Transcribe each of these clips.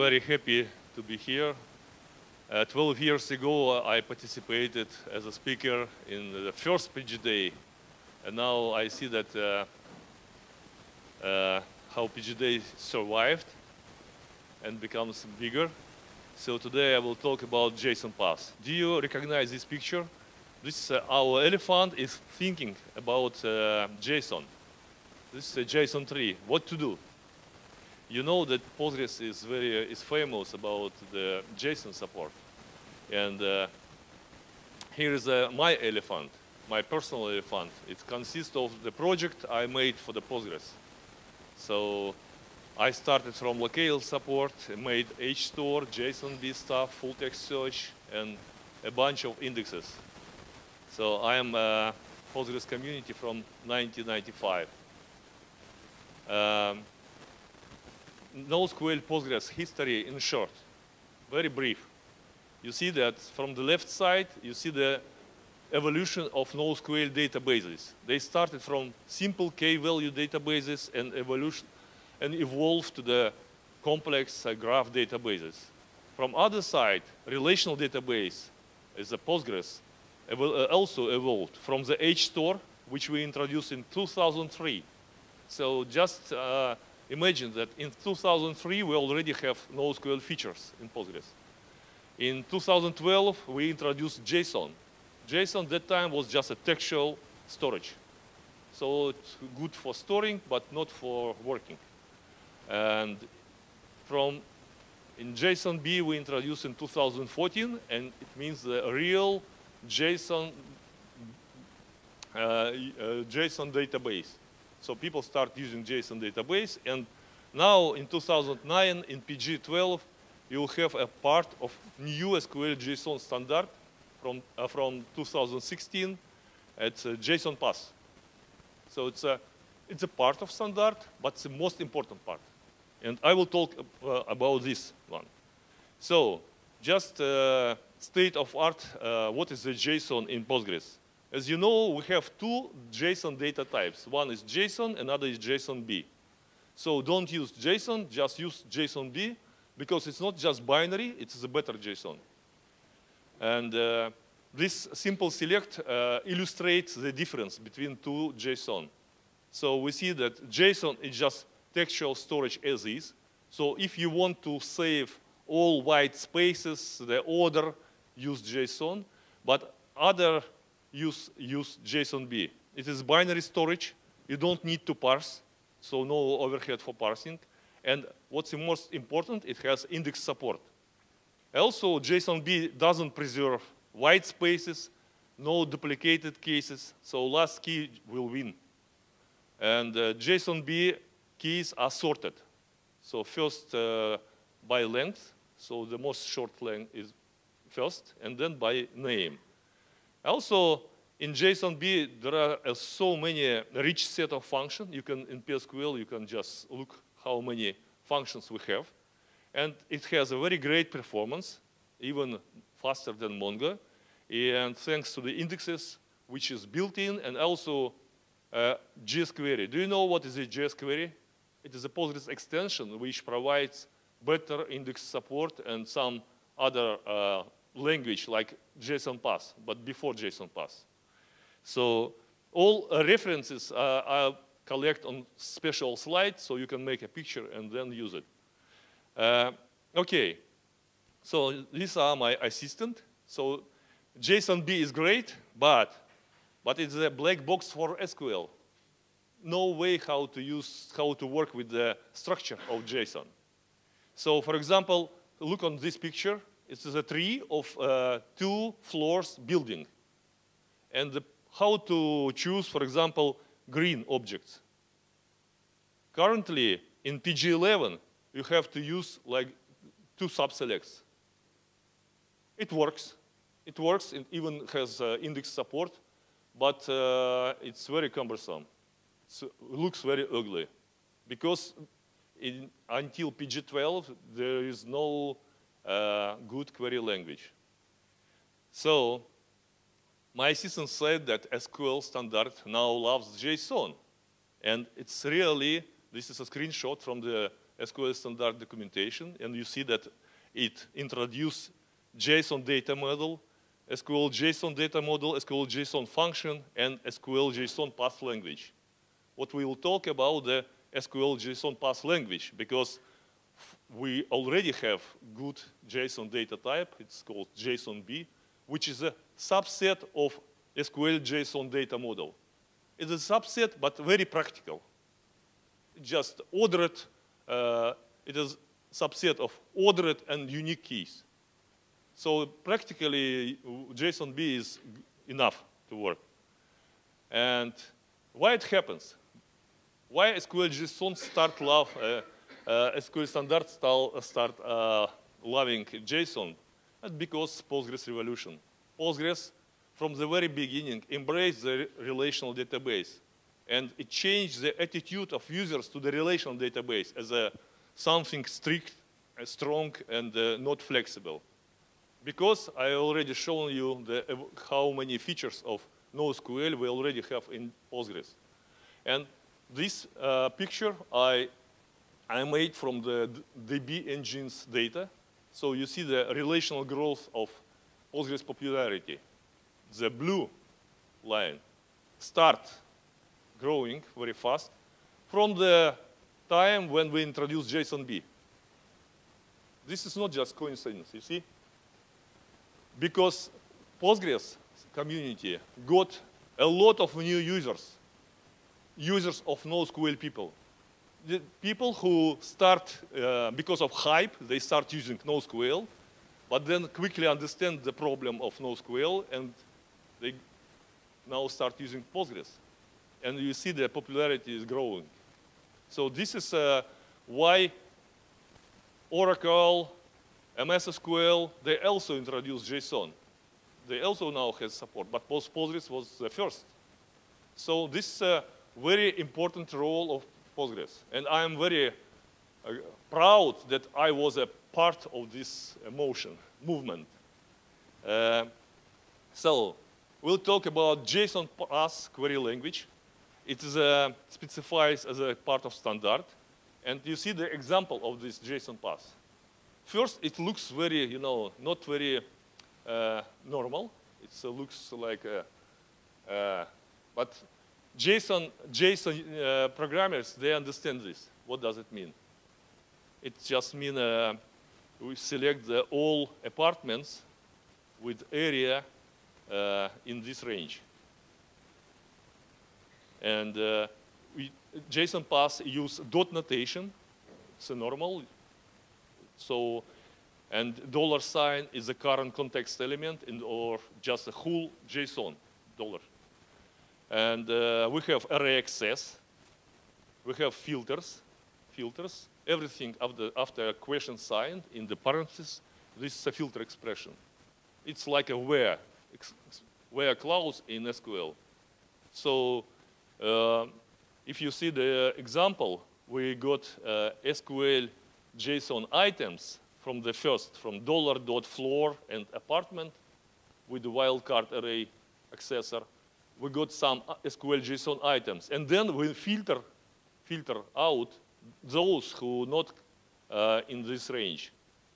very happy to be here. 12 years ago, I participated as a speaker in the first PG Day, and now I see that how PG Day survived and becomes bigger. So today I will talk about JSON Pass. Do you recognize this picture? This our elephant is thinking about JSON. This is a JSON tree. What to do? You know that Postgres is famous about the JSON support. And here is my elephant, my personal elephant. It consists of the project I made for the Postgres. So I started from locale support, made HStore, JSONB stuff, full text search, and a bunch of indexes. So I am a Postgres community from 1995. NoSQL Postgres history in short, very brief. You see that from the left side, you see the evolution of NoSQL databases. They started from simple k-value databases and evolved to the complex graph databases. From other side, relational database as a Postgres also evolved from the HStore, which we introduced in 2003. So just imagine that in 2003, we already have NoSQL features in Postgres. In 2012, we introduced JSON. JSON at that time was just a textual storage. So it's good for storing, but not for working. And in JSONB, we introduced in 2014, and it means the real JSON database. So people start using JSON database, and now in 2009, in PG12, you will have a part of new SQL JSON standard from 2016. It's JSON Pass. So it's a part of standard, but it's the most important part. And I will talk about this one. So just state of art, what is the JSON in Postgres? As you know, we have two JSON data types. One is JSON, another is JSONB. So don't use JSON, just use JSONB, because it's not just binary, it's a better JSON. And this simple select illustrates the difference between two JSON. So we see that JSON is just textual storage as is. So if you want to save all white spaces, the order, use JSON, but other use JSONB. It is binary storage. You don't need to parse, so no overhead for parsing. And what's most important, it has index support. Also, JSONB doesn't preserve white spaces, no duplicated cases, so last key will win. And JSONB keys are sorted. So first by length, so the most short length is first, and then by name. Also, in JSONB, there are so many rich set of functions. You can, in PSQL, you can just look how many functions we have. And it has a very great performance, even faster than Mongo. And thanks to the indexes, which is built in, and also JSQuery. Do you know what is a JSQuery? It is a Postgres extension which provides better index support and some other language like JSON Pass, but before JSON Pass. So all references are collect on special slides, so you can make a picture and then use it. Okay, so these are my assistant. So JSONB is great, but it's a black box for SQL. No way how to work with the structure of JSON. So for example, look on this picture. It is a tree of 2 floors building. And how to choose, for example, green objects. Currently, in PG11, you have to use like 2 subselects. It works. It works. It even has index support, but it's very cumbersome. It looks very ugly. Because until PG12, there is no good query language. So my assistant said that SQL standard now loves JSON. And it's really, this is a screenshot from the SQL standard documentation, and you see that it introduced JSON data model, SQL JSON data model, SQL JSON function, and SQL JSON path language. What we will talk about the SQL JSON path language, because we already have good JSON data type. It's called JSONB, which is a subset of SQL JSON data model. It's a subset, but very practical. Just ordered, it is a subset of ordered and unique keys. So practically, JSONB is enough to work. And why it happens? Why SQL JSON start love, SQL standard start loving JSON? That's because Postgres revolution. Postgres, from the very beginning, embraced the relational database. And it changed the attitude of users to the relational database as something strict, strong, and not flexible. Because I already shown you how many features of NoSQL we already have in Postgres. And this picture I made from the DB engine's data. So you see the relational growth of Postgres popularity. The blue line start growing very fast from the time when we introduced JSONB. This is not just coincidence, you see? Because Postgres community got a lot of new users of NoSQL people. The people who start, because of hype, they start using NoSQL, but then quickly understand the problem of NoSQL, and they now start using Postgres. And you see the popularity is growing. So this is why Oracle, MS SQL, they also introduced JSON. They also now have support, but Postgres was the first. So this is a very important role of Postgres. And I'm very proud that I was a part of this movement. So we'll talk about JSON path query language. It is specified as a part of standard. And you see the example of this JSON path. First, it looks very, not very normal. It looks like, but JSON programmers, they understand this. What does it mean? It just means we select all apartments with area in this range. And JSON path use dot notation. It's a normal. So, and $sign is the current context element or just a whole JSON dollar. And we have array access. We have filters. Everything after a question sign in the parentheses, this is a filter expression. It's like a where clause in SQL. So if you see the example, we got SQL JSON items from the first, from $.floor and apartment with the wildcard array accessor. We got some SQL JSON items. And then we filter out those who not in this range.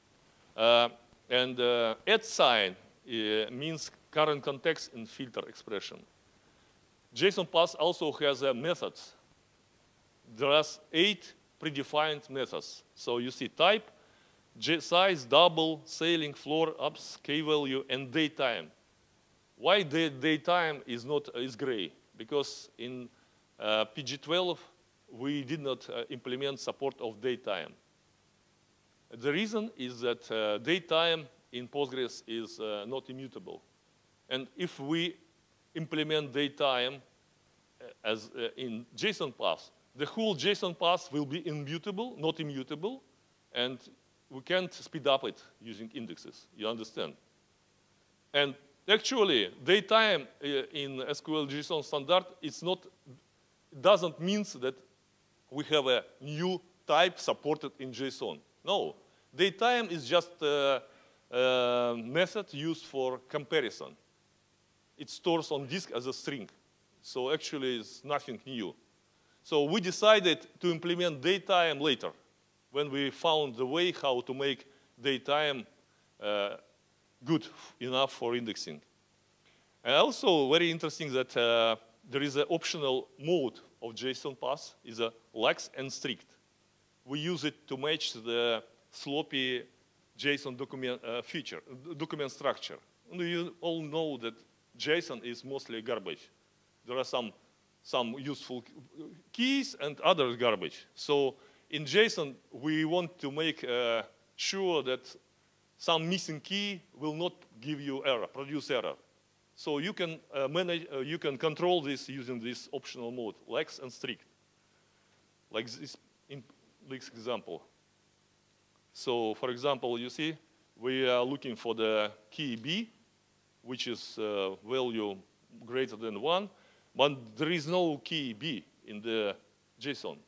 And add sign means current context in filter expression. JSON path also has methods. There are 8 predefined methods. So you see type, size, double, sailing, floor, ups, k-value, and datetime. Why the datetime is gray? Because in PG12, we did not implement support of datetime. The reason is that datetime in Postgres is not immutable. And if we implement datetime as in JSON path, the whole JSON path will be immutable, not immutable, and we can't speed up it using indexes. You understand? And actually, datetime in SQL JSON standard, doesn't mean that we have a new type supported in JSON. No, datetime is just a method used for comparison. It stores on disk as a string. So actually, it's nothing new. So we decided to implement datetime later. when we found the way how to make datetime good enough for indexing. And also very interesting that there is an optional mode of JSON pass, is a lax and strict. We use it to match the sloppy JSON document structure. And you all know that JSON is mostly garbage. There are some useful keys and other garbage. So in JSON, we want to make sure that some missing key will not give you error, produce error. So you can you can control this using this optional mode, lax and strict, like this in this example. So for example, you see, we are looking for the key B, which is value greater than 1, but there is no key B in the JSON.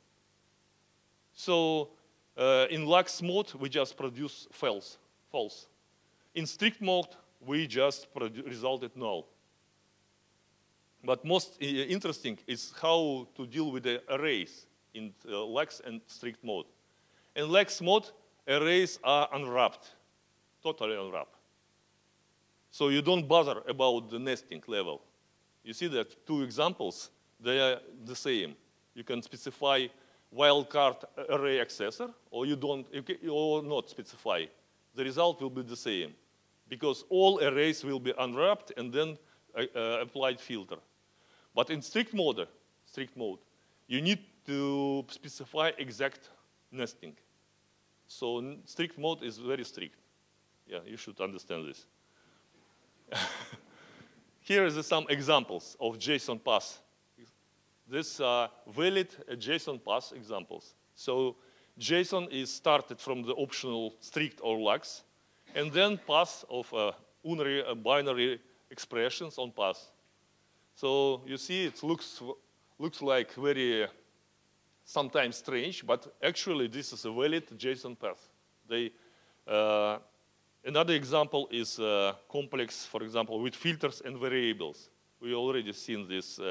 So in lax mode, we just produce false. In strict mode, we just resulted null. But most interesting is how to deal with the arrays in lax and strict mode. In lax mode, arrays are unwrapped, totally unwrapped. So you don't bother about the nesting level. You see that two examples, they are the same. You can specify wildcard array accessor, or you don't, or not specify. The result will be the same, because all arrays will be unwrapped and then applied filter. But in strict mode, you need to specify exact nesting. So strict mode is very strict. Yeah, you should understand this. Here are some examples of JSON pass. These are valid JSON pass examples. So JSON is started from the optional strict or lax, and then pass of unary binary expressions on pass. So you see, it looks like very sometimes strange, but actually this is a valid JSON path. Another example is complex, for example, with filters and variables. We already seen this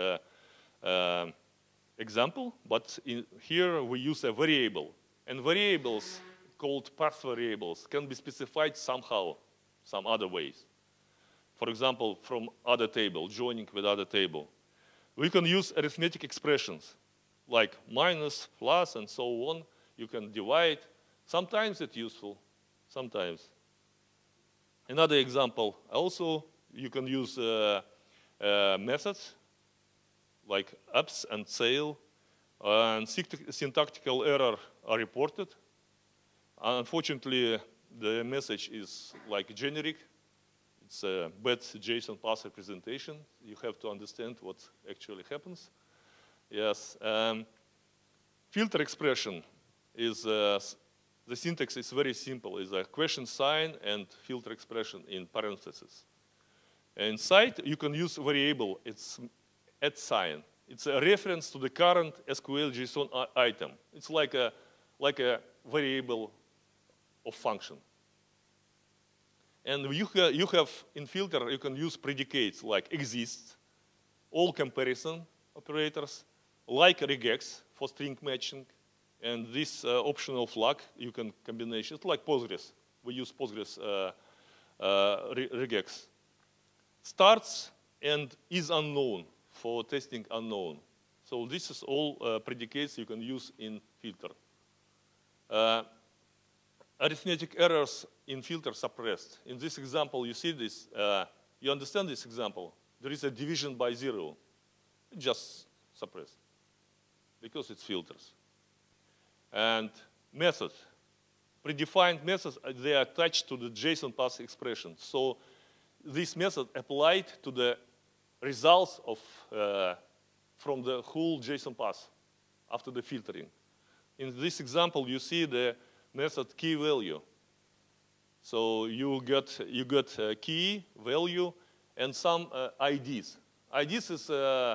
example, but here we use a variable. And variables called path variables can be specified somehow, some other ways. For example, from other table, joining with other table. We can use arithmetic expressions like minus, plus, and so on. You can divide. Sometimes it's useful, sometimes. Another example, also, you can use methods like ups and sale, and syntactical error are reported. Unfortunately, the message is like generic. It's a bad JSON pass representation. You have to understand what actually happens. Yes. Filter expression is, the syntax is very simple. It's a question sign and filter expression in parentheses. Inside, you can use variable. It's @ sign. It's a reference to the current SQL JSON item. It's like a variable of function. And you have in filter, you can use predicates like exists, all comparison operators, like regex for string matching, and this optional flag you can combination. It's like Postgres. We use Postgres regex. Starts and is unknown for testing unknown. So this is all predicates you can use in filter. Arithmetic errors in filter suppressed. In this example, you see this. You understand this example? There is a division by 0. It's just suppressed because it's filters. And method. Predefined methods, they are attached to the JSON pass expression. So this method applied to the results of from the whole JSON pass after the filtering. In this example, you see the method key value. So you got key value and some IDs. IDs is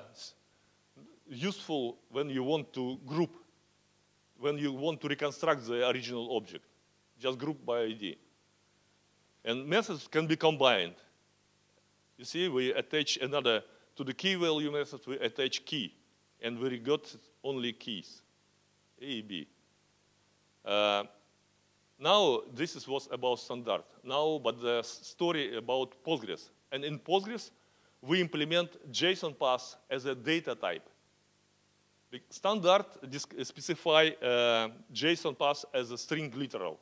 useful when you want to group, when you want to reconstruct the original object. Just group by ID. And methods can be combined. You see, we attach another, to the key value method, we attach key. And we got only keys, A, B. Now, this was about standard. Now, but the story about Postgres. And in Postgres, we implement JSON pass as a data type. The standard specify JSON pass as a string literal.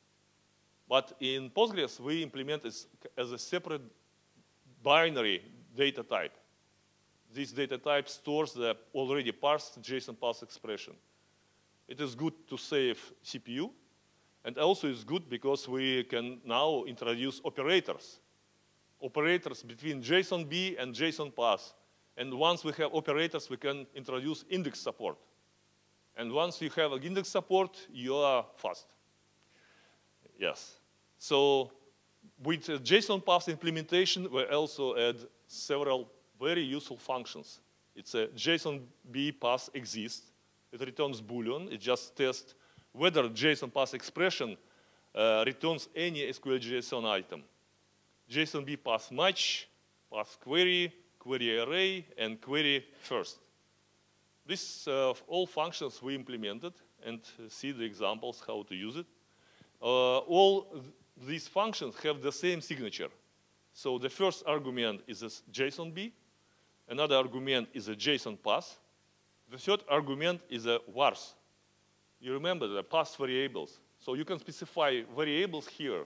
But in Postgres, we implement it as a separate binary data type. This data type stores the already parsed JSON pass expression. It is good to save CPU, and also it's good because we can now introduce operators. Operators between JSON-B and JSON pass. And once we have operators, we can introduce index support. And once you have index support, you are fast. Yes. So with JSON pass implementation, we also add several very useful functions. It's a JSON-B pass exists. It returns Boolean. It just tests whether JSON pass expression returns any SQL JSON item. JSON-B pass match, pass query, query array, and query first. These all functions we implemented and see the examples how to use it. All these functions have the same signature. So the first argument is a JSON-B. Another argument is a JSON pass. The third argument is a vars. You remember the pass variables. So you can specify variables here,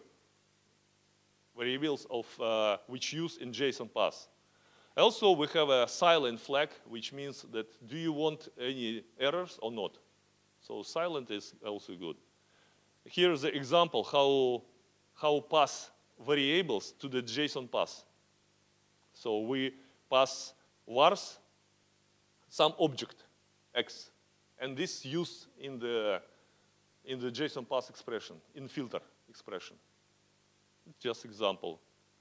variables of which use in JSON pass. Also, we have a silent flag, which means that do you want any errors or not? So silent is also good. Here is the example how pass variables to the JSON pass. So we pass vars some object x, and this used in the JSON pass expression, in filter expression. Just example.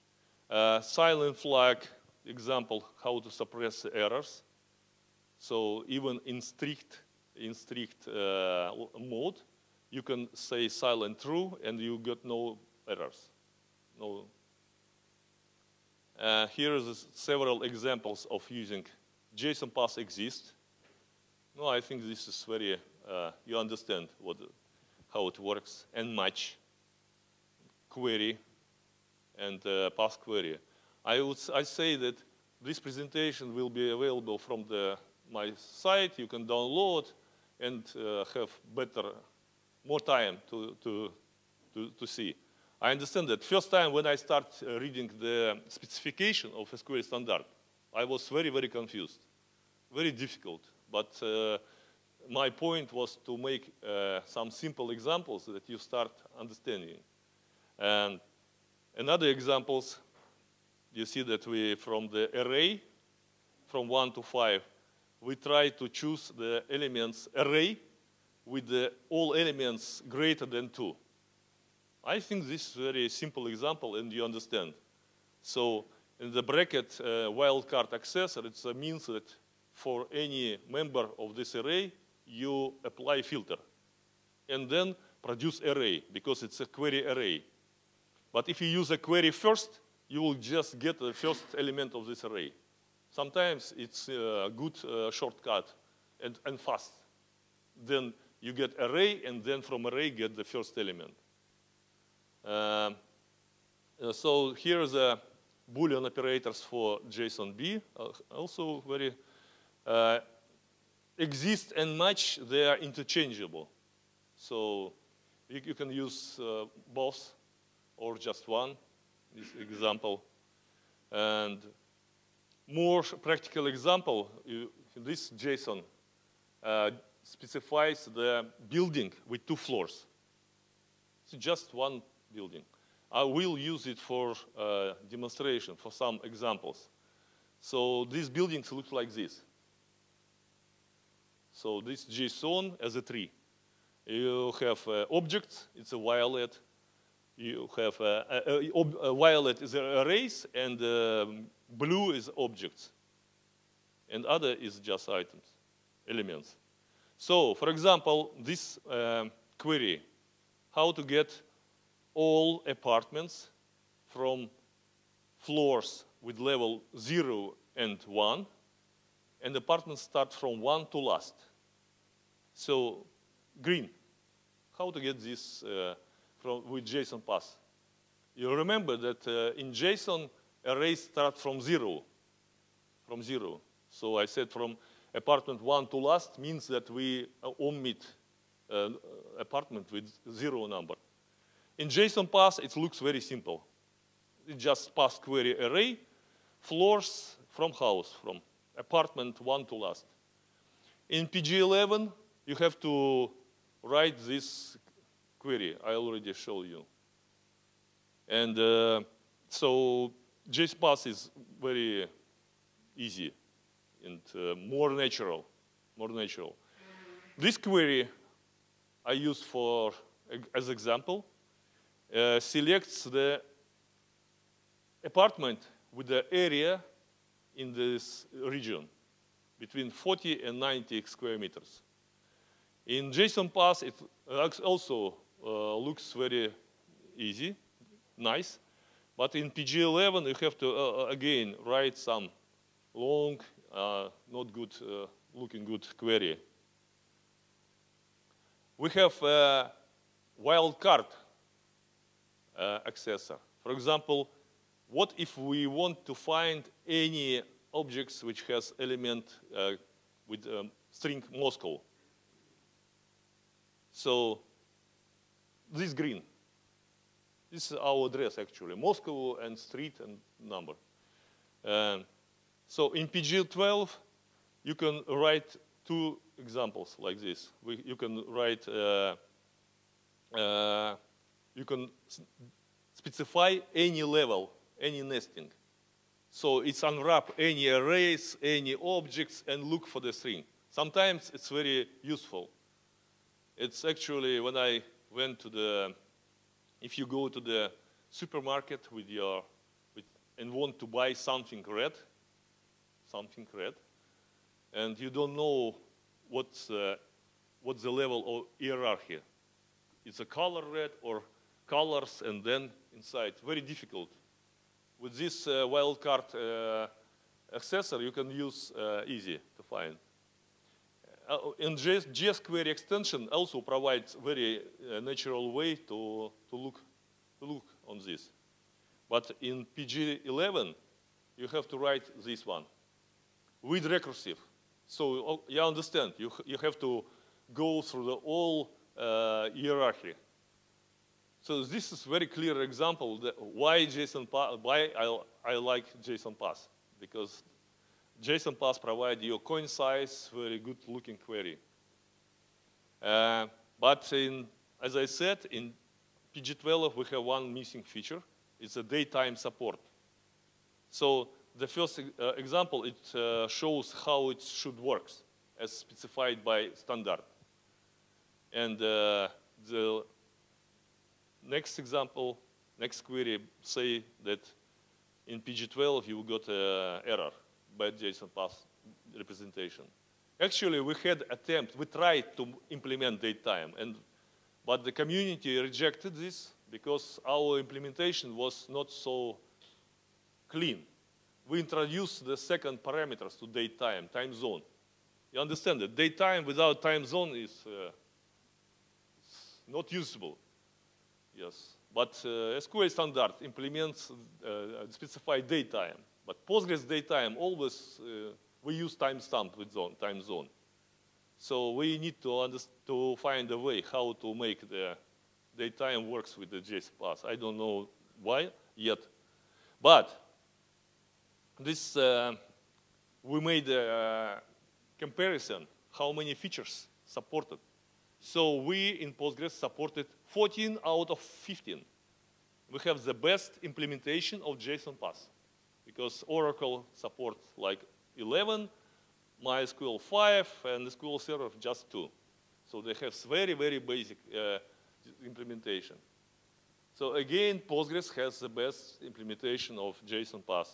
Silent flag example how to suppress errors. So even in strict mode, you can say silent true and you get no errors. No. Here are several examples of using JSON pass exist. No, I think this is very, you understand how it works, and match, query, and pass query. I say that this presentation will be available from my site. You can download and have more time to see. I understand that first time when I start reading the specification of SQL standard, I was very, very confused, very difficult. But my point was to make some simple examples that you start understanding. And another examples, you see that we, from the array, from 1 to 5, we try to choose the elements array with all elements greater than 2. I think this is a very simple example, and you understand. So in the bracket wildcard accessor, it means that for any member of this array, you apply filter, and then produce array, because it's a query array. But if you use a query first, you will just get the first element of this array. Sometimes it's a good shortcut and fast. Then you get array, and then from array get the first element. So here are the Boolean operators for JSON-B, also very exist and match, they are interchangeable. So you can use both or just one, this example. And more practical example, this JSON specifies the building with 2 floors. It's just one building. I will use it for demonstration, for some examples. So these buildings look like this. So this JSON as a tree. You have objects, it's a violet. You have a violet is arrays, and blue is objects. And other is just items, elements. So, for example, this query, how to get all apartments from floors with level 0 and 1, and apartments start from 1 to last. So, green, how to get this with JSON pass. You remember that in JSON, arrays start from zero. From zero. So I said from apartment 1 to last means that we omit apartment with 0 number. In JSON pass, it looks very simple. It just pass query array, floors from house, from apartment 1 to last. In PG11, you have to write this query I already showed you. And so JSON pass is very easy and more natural. This query I use for, as example, selects the apartment with the area in this region between 40 and 90 square meters. In JSON pass, it also looks very easy, nice. But in PG11, you have to, again, write some long, not good, looking good query. We have a wildcard accessor. For example, what if we want to find any objects which has element with string Moscow? So this green. This is our address, actually. Moscow and street and number. So in PG12, you can write two examples like this. You can write, you can specify any level, any nesting. So it's unwrap any arrays, any objects, and look for the string. Sometimes it's very useful. It's actually when I went to the, if you go to the supermarket and want to buy something red, and you don't know what's the level of hierarchy. It's a color red or colors and then inside. Very difficult. With this wildcard accessor, you can use easy to find. And JSQuery extension also provides very natural way to look on this. But in PG11, you have to write this one with recursive. So you understand, you have to go through the whole hierarchy. So this is a very clear example that why I like JSON pass, because JSON pass provides you coin size, very good looking query. But as I said, in PG12 we have one missing feature. It's a daytime support. So the first example, it shows how it should work as specified by standard. And the next example, next query say that in PG12 you got an error, bad JSON pass representation. Actually, we had attempt, we tried to implement datetime, but the community rejected this because our implementation was not so clean. We introduced the second parameters to datetime, time zone. You understand that datetime without time zone is not usable. Yes, but SQL standard implements specified datetime. But Postgres datetime always, we use timestamp with time zone. So we need to find a way how to make the datetime works with the JSON pass. I don't know why yet. But this, we made a comparison, how many features supported. So we in Postgres supported 14 out of 15. We have the best implementation of JSON pass because Oracle supports like 11, MySQL 5, and SQL Server just 2. So they have very, very basic implementation. So again, Postgres has the best implementation of JSON pass.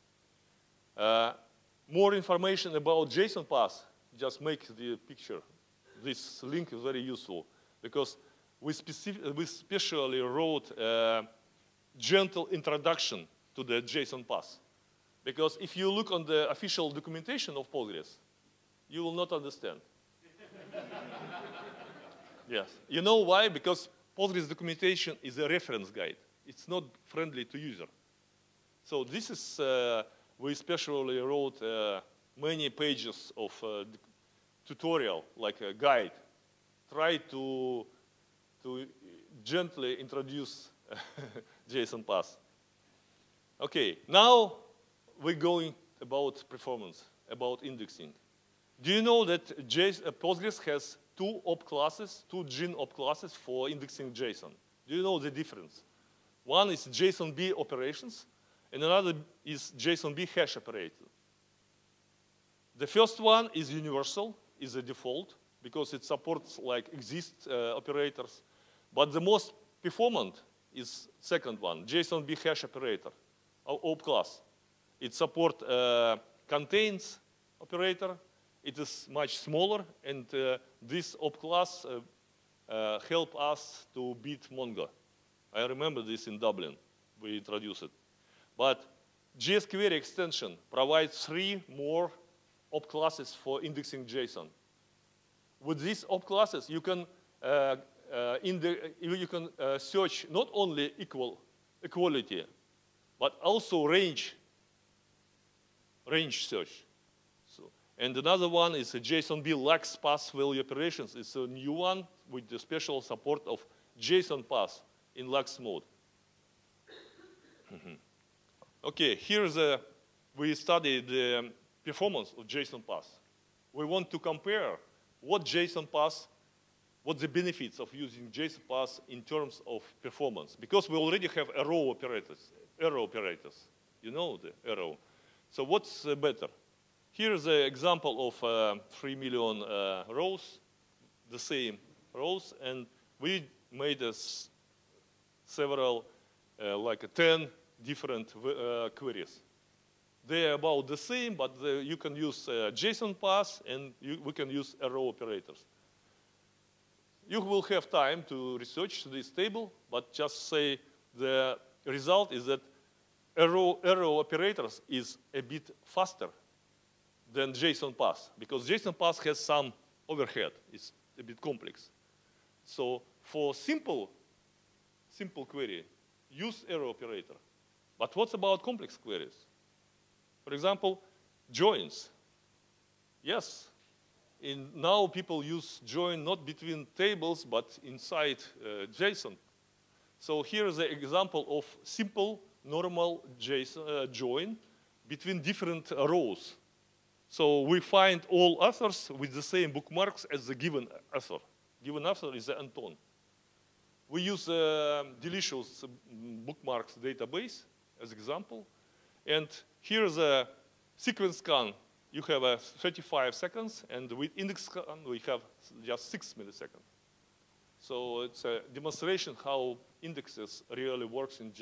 More information about JSON pass, just make the picture. This link is very useful because we specially wrote a gentle introduction to the JSON pass. Because if you look on the official documentation of Postgres, you will not understand. Yes. You know why? Because Postgres documentation is a reference guide. It's not friendly to user. So this is, we especially wrote many pages of tutorial, like a guide. Try to gently introduce JSON pass. Okay, now we're going about performance, about indexing. Do you know that Postgres has two op classes, two Gin op classes for indexing JSON? Do you know the difference? One is JSONB operations, and another is JSONB hash operator. The first one is universal, is the default, because it supports like exist operators. But the most performant is second one, JSONB hash operator, op class. It supports contains operator. It is much smaller, and this op class help us to beat Mongo. I remember this in Dublin. We introduced it. But JSQuery extension provides 3 more op classes for indexing JSON. With these op classes, you can search not only equality, but also range search. So, and another one is a JSONB lax pass value operations. It's a new one with the special support of JSON pass in lax mode. Okay, here's we studied the performance of JSON pass. We want to compare what the benefits of using JSON pass in terms of performance, because we already have arrow operators. You know the arrow. So what's better? Here's an example of 3 million rows, the same rows, and we made several, like 10 different queries. They're about the same, but you can use JSON pass, and we can use arrow operators. You will have time to research this table, but just say the result is that arrow operators is a bit faster than JSON pass, because JSON pass has some overhead. It's a bit complex. So for simple query, use arrow operator. But what about complex queries? For example, joins. Yes, now people use join not between tables, but inside JSON. So here is an example of simple, normal JSON join between different rows. So we find all authors with the same bookmarks as the given author. Given author is the Anton. We use Delicious bookmarks database as example. And here's a sequence scan. You have 35 seconds, and with index scan, we have just 6 milliseconds. So it's a demonstration how indexes really works in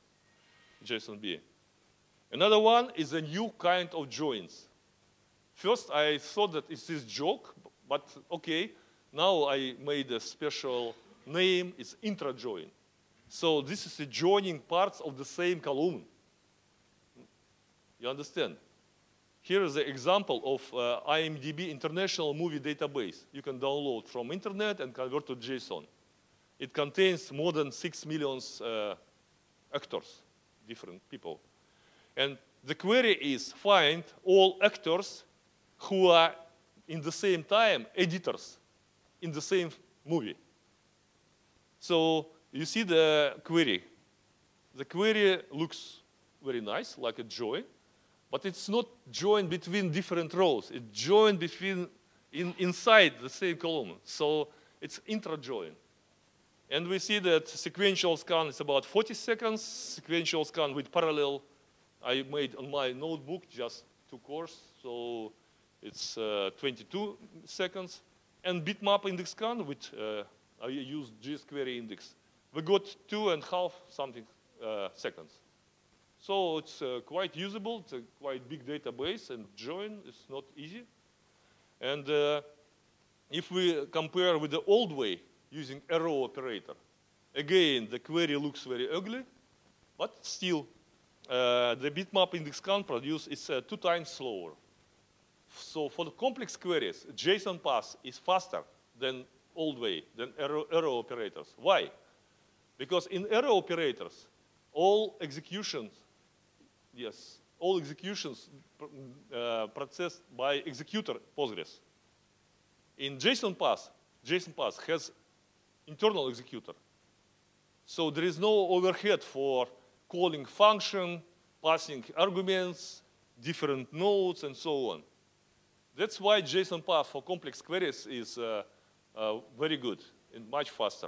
JSONB. Another one is a new kind of joins. First, I thought that it's this joke, but okay, now I made a special name, it's intra-join. So this is the joining parts of the same column. You understand? Here is an example of IMDb International Movie Database. You can download from internet and convert to JSON. It contains more than 6 million actors, different people. And the query is find all actors who are in the same time editors in the same movie. So you see the query. The query looks very nice, like a join, but it's not joined between different rows. It's joined inside the same column. So it's intra-join. And we see that sequential scan is about 40 seconds. Sequential scan with parallel, I made on my notebook just 2 cores. So it's 22 seconds. And bitmap index scan with, I used JSQuery index. We got 2.5 something seconds. So it's quite usable. It's a quite big database, and join is not easy. And if we compare with the old way, using arrow operator, again, the query looks very ugly, but still, the bitmap index scan produce is 2 times slower. So for the complex queries, JSON pass is faster than old way than arrow operators. Why? Because in arrow operators, all executions processed by executor Postgres. In JSON Pass has internal executor. So there is no overhead for calling function, passing arguments, different nodes, and so on. That's why JSON Pass for complex queries is very good and much faster.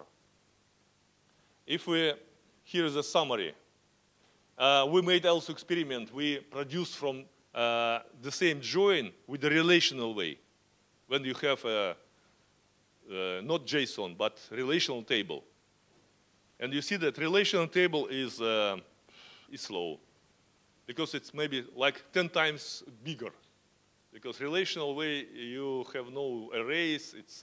Here is a summary. We made also experiment. We produced from the same join with the relational way. When you have not JSON, but relational table. And you see that relational table is slow. Because it's maybe like 10 times bigger. Because relational way, you have no arrays. It's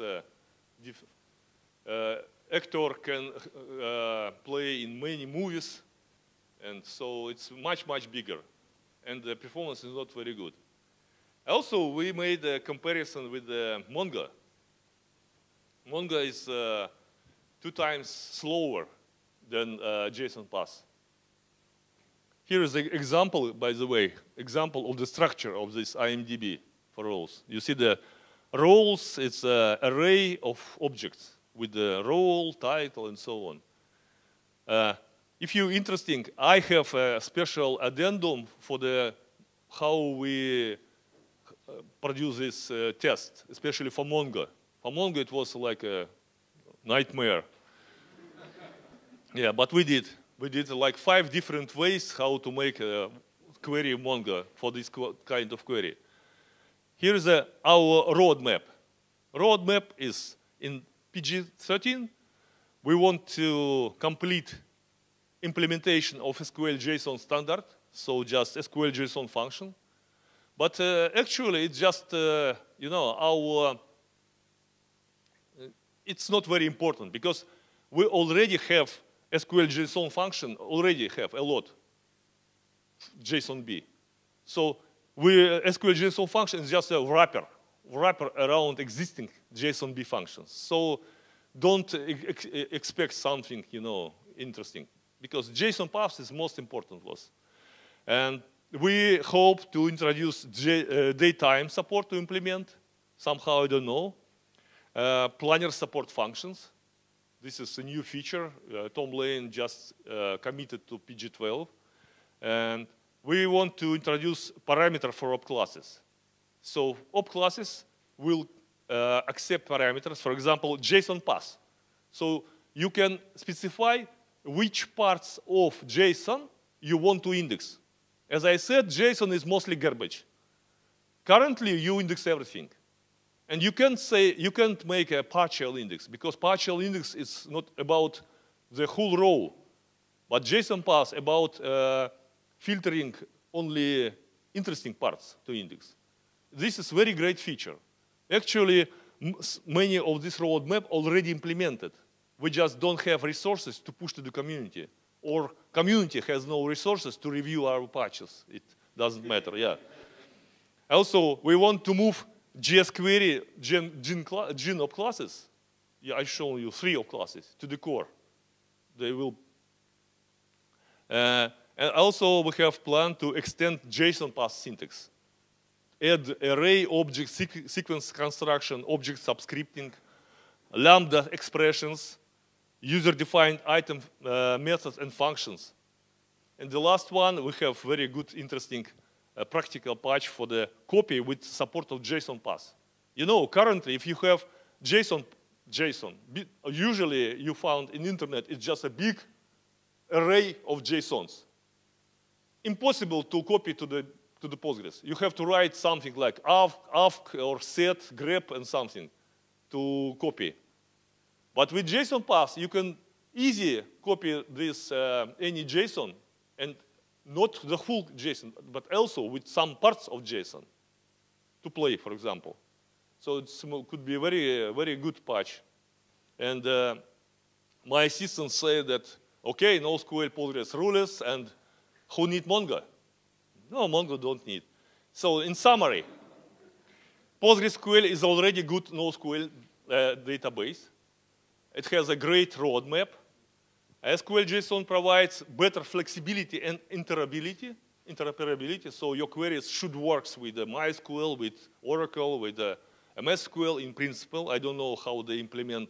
actor can play in many movies. And so it's much, much bigger. And the performance is not very good. Also, we made a comparison with Mongo. Mongo is 2 times slower than JSON Pass. Here is an example, by the way, example of the structure of this IMDb for roles. You see the roles, it's an array of objects with the role, title, and so on. If you're interested, I have a special addendum for how we produce this test, especially for Mongo. For Mongo, it was like a nightmare. Yeah, but we did like 5 different ways how to make a query Mongo for this kind of query. Here is our roadmap. Roadmap is in PG-13. We want to complete implementation of SQL JSON standard, so just SQL JSON function. But actually, it's just, it's not very important because we already have SQL JSON function, already have a lot, JSON-B. So SQL JSON function is just a wrapper around existing JSON-B functions. So don't expect something, interesting. Because JSON Pass is most important was. And we hope to introduce daytime support to implement. Somehow, I don't know. Planner support functions. This is a new feature. Tom Lane just committed to PG-12. And we want to introduce parameter for op classes. So op classes will accept parameters, for example, JSON Pass. So you can specify which parts of JSON you want to index. As I said, JSON is mostly garbage. Currently, you index everything. And you can't make a partial index, because partial index is not about the whole row, but JSON Pass about filtering only interesting parts to index. This is a very great feature. Actually, many of this roadmap already implemented. We just don't have resources to push to the community, or community has no resources to review our patches. It doesn't matter, yeah. Also, we want to move JSQuery gene op classes. Yeah, I show you 3 op classes to the core. They will. And also, we have planned to extend JSON Pass syntax. Add array, object, sequence construction, object subscripting, Lambda expressions, user-defined item methods and functions. And the last one, we have very good, interesting practical patch for the copy with support of JSON Pass. Currently, if you have JSON, usually you found in internet, it's just a big array of JSONs. Impossible to copy to the Postgres. You have to write something like avk or set, grep, and something to copy. But with JSON Pass, you can easily copy this any JSON, and not the whole JSON, but also with some parts of JSON to play, for example. So it could be a very, very good patch. And my assistant said that, okay, NoSQL Postgres rules, and who need Mongo? No, Mongo don't need. So in summary, PostgreSQL is already good NoSQL database. It has a great roadmap. SQL JSON provides better flexibility and interoperability, so your queries should work with MySQL, with Oracle, with MS SQL in principle. I don't know how they implement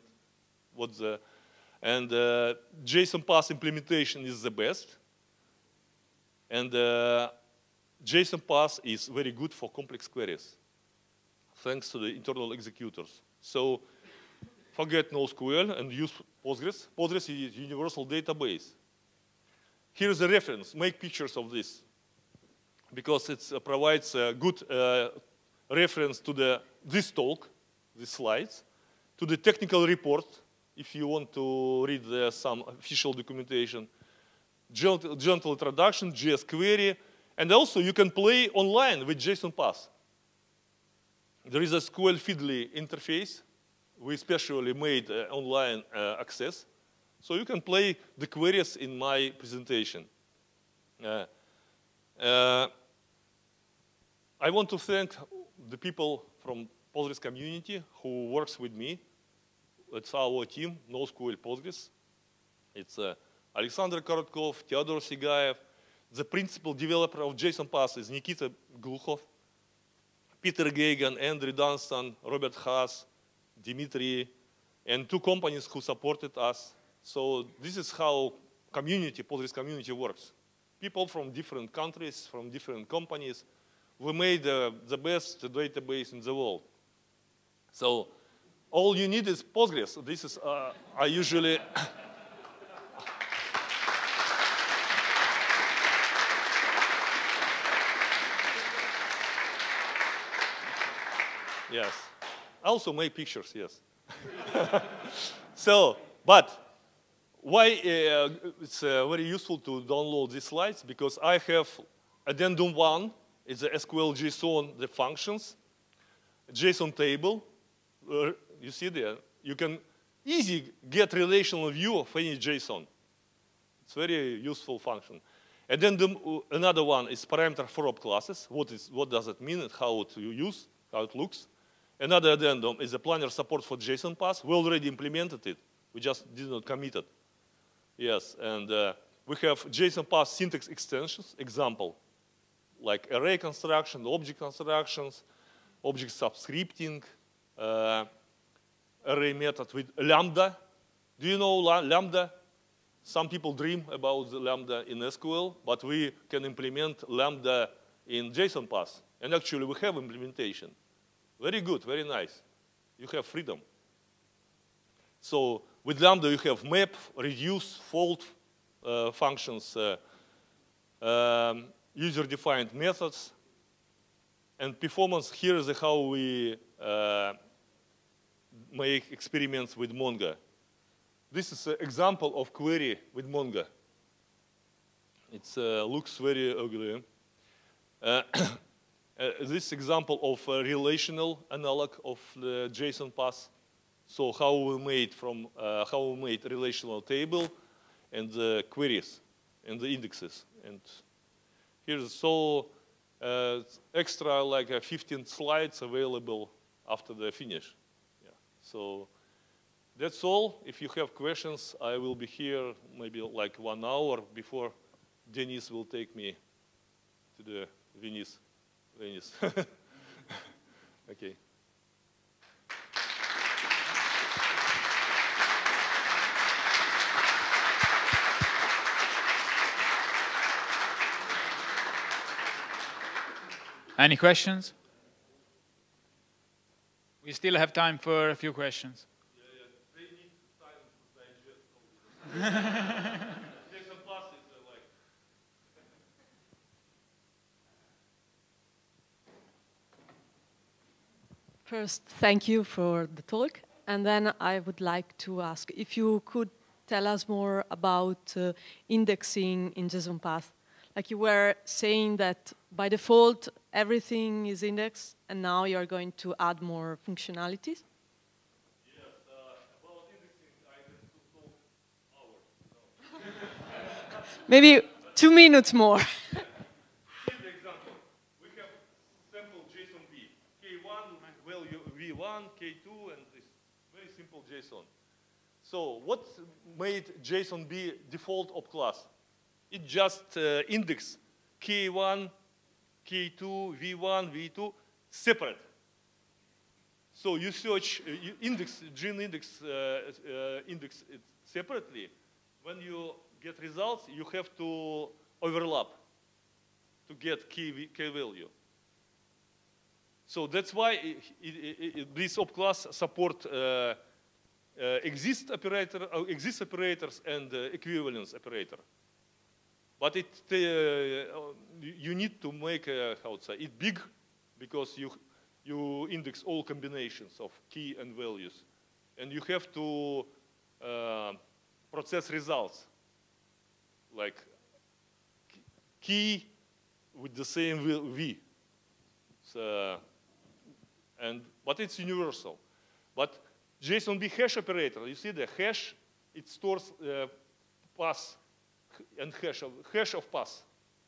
and JSON Pass implementation is the best. And JSON Pass is very good for complex queries, thanks to the internal executors. So forget NoSQL and use Postgres. Postgres is a universal database. Here's a reference. Make pictures of this, because it provides a good reference to this talk, these slides, to the technical report, if you want to read some official documentation, gentle introduction, JS query, and also you can play online with JSON Pass. There is a SQL Feedly interface. We specially made online access, so you can play the queries in my presentation. I want to thank the people from Postgres community who works with me. It's our team, NoSQL Postgres. It's Alexander Korotkov, Theodor Sigayev. The principal developer of JSON Pass is Nikita Glukhov, Peter Gagan, Andrew Dunstan, Robert Haas, Dimitri, and 2 companies who supported us. So this is how Postgres community works. People from different countries, from different companies. We made the best database in the world. So all you need is Postgres. This is, I usually, yes. I also make pictures, yes. So, but why it's very useful to download these slides? Because I have addendum 1, it's the SQL JSON, the functions, JSON table. You see there, you can easily get relational view of any JSON. It's very useful function. And then another one is parameter for op classes. What does it mean and how to use, how it looks. Another addendum is a planner support for JSON Pass. We already implemented it. We just did not commit it. Yes, and we have JSON Pass syntax extensions, example, like array construction, object constructions, object subscripting, array method with Lambda. Do you know Lambda? Some people dream about the Lambda in SQL, but we can implement Lambda in JSON Pass. And actually, we have implementation. Very good, very nice. You have freedom. So with Lambda, you have map, reduce, fold functions, user-defined methods, and performance. Here is how we make experiments with Mongo. This is an example of query with Mongo. It looks very ugly. This example of a relational analog of the JSON Pass. So how we made relational table and the queries and the indexes. And here's extra like 15 slides available after the finish. Yeah. So that's all. If you have questions, I will be here maybe like 1 hour before Denis will take me to the Venice. Okay. Any questions? We still have time for a few questions. Yeah. They need time to digest all this. JSON Pass is like. First, thank you for the talk. And then I would like to ask if you could tell us more about indexing in JSON Path. Like you were saying that by default, everything is indexed, and now you're going to add more functionalities? Yes, about indexing, I can talk hours. No. Maybe 2 minutes more. Here's the example. We have sample JSON B. K1, value V1, K2, and this very simple JSON. So what made JSON be default op class? It just index K1, K2, V1, V2 separate. So you search gene index index it separately. When you get results, you have to overlap to get key value. So that's why this op class support exist operators and equivalence operator. But you need to make how to say it big, because you index all combinations of key and values, and you have to process results like key with the same V. So, but it's universal. But JSONB hash operator, you see the hash, it stores pass and hash of pass.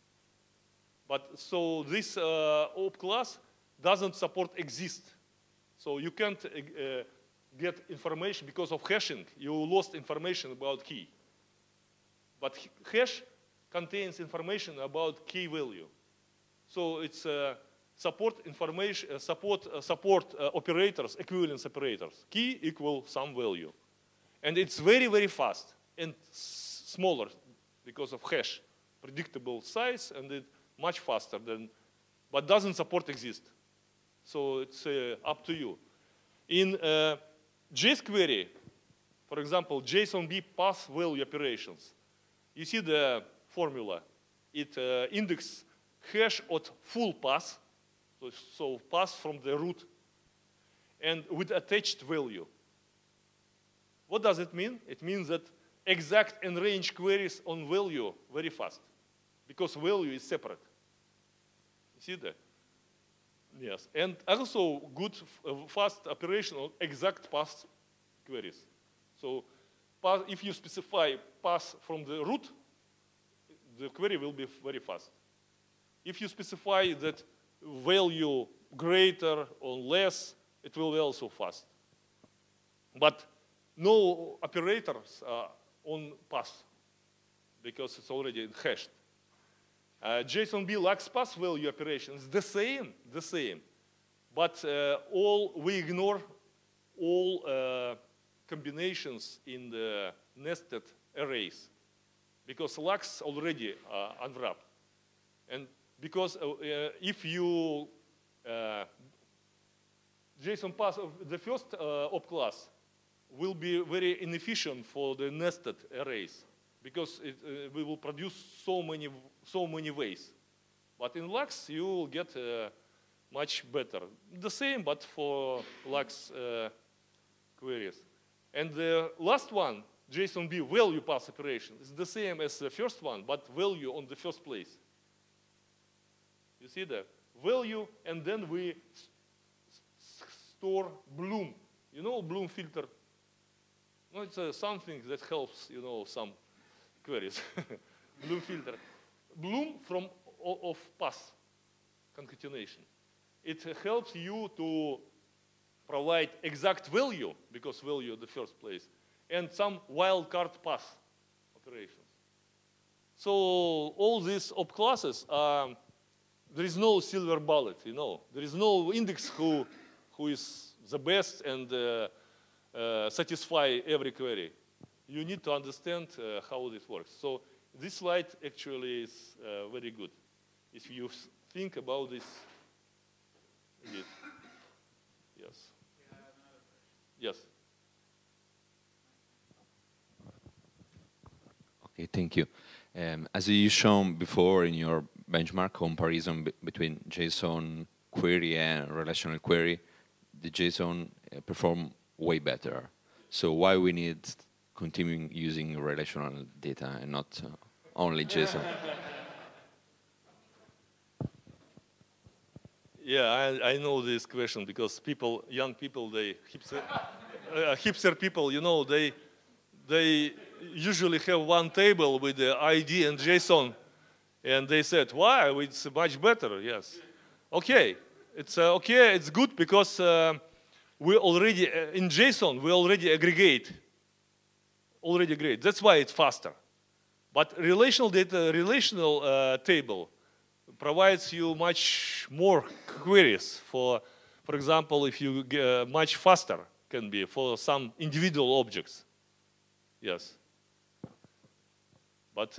But so this op class doesn't support exist. So you can't get information because of hashing. You lost information about key. But hash contains information about key value. So it's support information, support operators, equivalence operators. Key equal some value. And it's very, very fast and smaller because of hash, predictable size, and it's much faster than, but doesn't support exist. So it's up to you. In JSQuery, for example, JSONB pass value operations, you see the formula. It indexes hash at full pass, so pass from the root, and with attached value. What does it mean? It means that exact and range queries on value very fast, because value is separate. You see that? Yes, and also good fast operation on exact path queries. So if you specify path from the root, the query will be very fast. If you specify that value greater or less, it will be also fast. But no operators are on path because it's already hashed. JSONB lacks pass value operations, the same. But we ignore all combinations in the nested arrays because lacks already unwrapped. And because if you JSON pass of the first op class will be very inefficient for the nested arrays, because we will produce so many ways. But in LAX, you will get much better. The same, but for LAX queries. And the last one, JSONB value pass operation, is the same as the first one, but value on the first place. You see that? Value, and then we store Bloom. You know Bloom filter? No, it's something that helps, some queries. Bloom filter. Bloom of pass concatenation. It helps you to provide exact value, because value in the first place, and some wildcard pass operations. So all these op classes, there is no silver bullet, There is no index who is the best and satisfy every query. You need to understand how this works. So this slide actually is very good. If you think about this, yes. Yes. Okay, thank you. As you shown before in your benchmark comparison between JSON query and relational query, the JSON perform way better. So why we need continuing using relational data and not only JSON? Yeah, I know this question because young people, hipster people, they usually have one table with the ID and JSON, and they said, why? It's much better, yes. Okay, it's good because we already, in JSON, we already aggregate already great. That's why it's faster. But relational table provides you much more queries for example, if you get much faster can be for some individual objects. Yes. But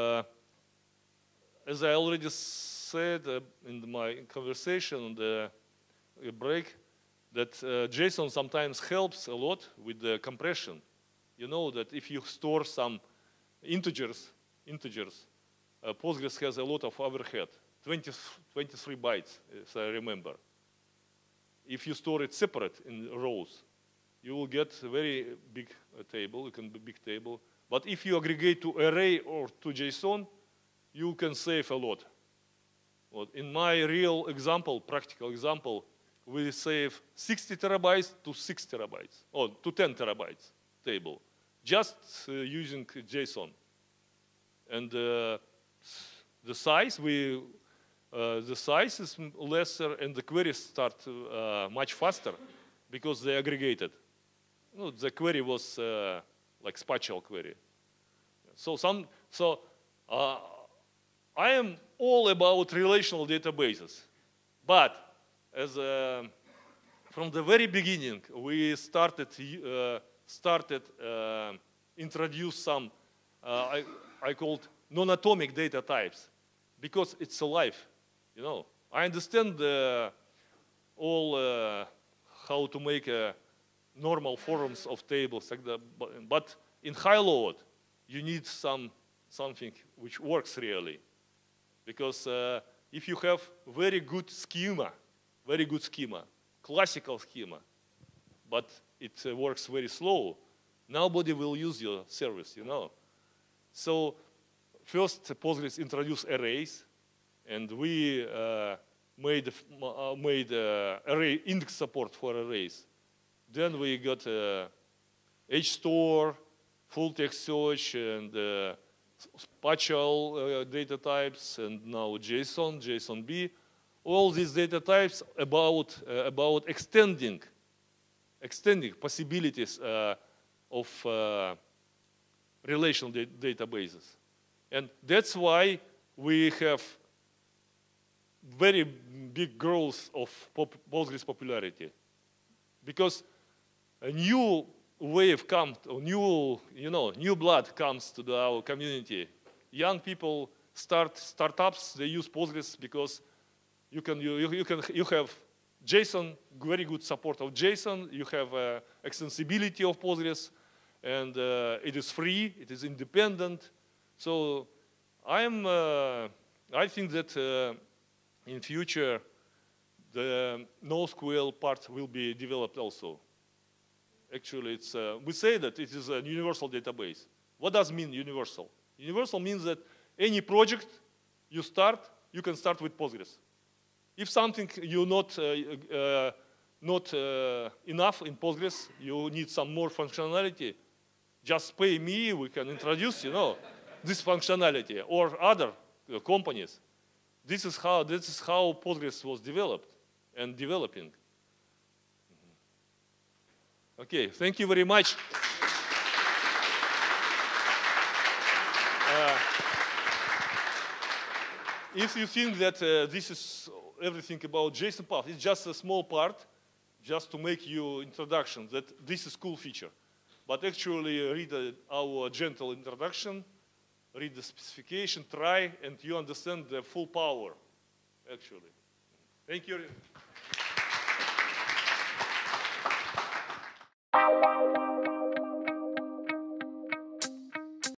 as I already said in my conversation on the break, that JSON sometimes helps a lot with the compression. You know that if you store some integers, Postgres has a lot of overhead, 23 bytes, if I remember. If you store it separate in rows, you will get a very big table, it can be a big table. But if you aggregate to array or to JSON, you can save a lot. Well, in my real example, practical example, we save 60 terabytes to 6 terabytes, or to 10 terabytes table, just using JSON. And the size is lesser, and the queries start much faster because they aggregated. You know, the query was like spatial query. So I am all about relational databases, but as from the very beginning we started introduce some I called non-atomic data types because it's alive. You know, I understand all how to make normal forms of tables like that, but in high load you need something which works really, because if you have very good schema, classical schema, but it works very slow, nobody will use your service, you know. So first Postgres introduced arrays, and we made array index support for arrays. Then we got HStore, full text search, and spatial data types, and now JSON, JSONB. All these data types about extending possibilities of relational databases. And that's why we have very big growth of Postgres popularity. Because a new wave comes, or new blood comes to our community. Young people startups, they use Postgres because you have JSON, very good support of JSON, you have extensibility of Postgres, and it is free, it is independent. So I think that in future the NoSQL part will be developed also. Actually, it's we say that it is a universal database. What does mean universal? Universal means that any project you start, you can start with Postgres. If something you're not enough in Postgres, you need some more functionality, just pay me, we can introduce, this functionality, or other companies. This is how Postgres was developed and developing. Okay, thank you very much. If you think that this is everything about JSON path, it's just a small part, just to make you introduction that this is cool feature. But actually read our gentle introduction, read the specification, try, and you understand the full power, actually. Thank you.